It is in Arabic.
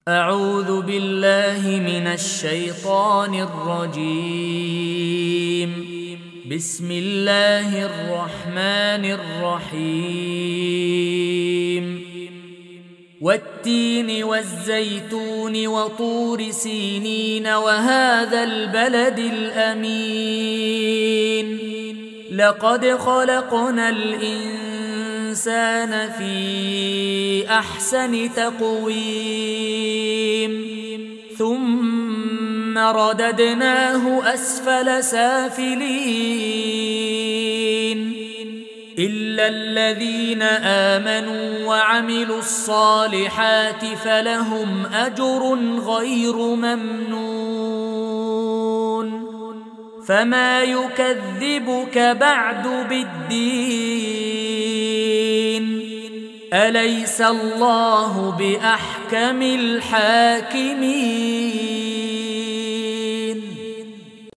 أعوذ بالله من الشيطان الرجيم. بسم الله الرحمن الرحيم. والتين والزيتون وطور سينين وهذا البلد الأمين لقد خلقنا الإنسان في أحسن تقويم ثم رددناه أسفل سافلين إلا الذين آمنوا وعملوا الصالحات فلهم أجر غير ممنون فما يكذبك بعد بالدين أليس الله بأحكم الحاكمين.